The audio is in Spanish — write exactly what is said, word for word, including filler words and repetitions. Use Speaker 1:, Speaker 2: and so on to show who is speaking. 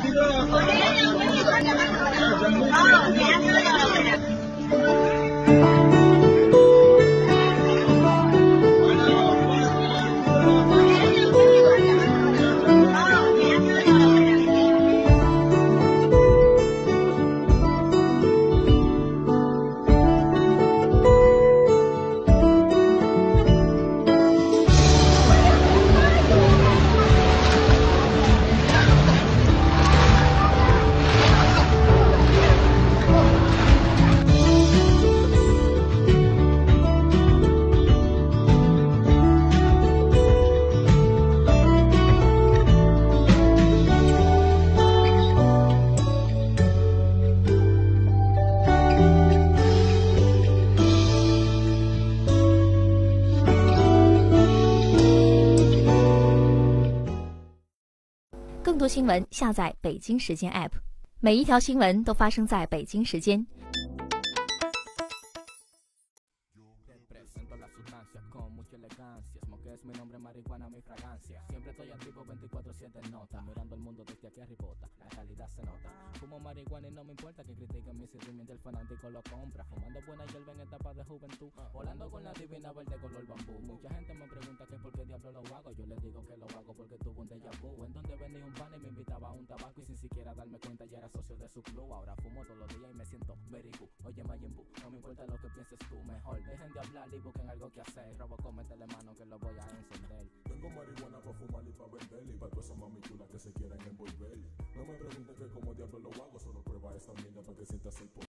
Speaker 1: 更多新闻，下载北京时间 App， 每一条新闻都发生在北京时间。
Speaker 2: Fumo marihuana y no me importa que critiquen mi sentimiento, el fanático lo compra. Fumando buena hierba en etapa de juventud, volando con la divina verde color bambú. Mucha gente me pregunta que por qué diablo lo hago. Yo les digo que lo hago porque tuve un déjà vu, en donde venía un pan y me invitaba a un tabaco y sin siquiera darme cuenta ya era socio de su club. Ahora fumo todos los días y me siento very good. Oye Majin Buu, no me importa lo que pienses tú, mejor dejen de hablar y busquen algo que hacer. Robocop, métele mano que lo voy a encender.
Speaker 3: Tengo marihuana para fumar y para vender y para todas esas mami chulas que se quieran envolver. No me pregunten que como diablo lo hago, solo prueba esta mierda para que sientas el poder.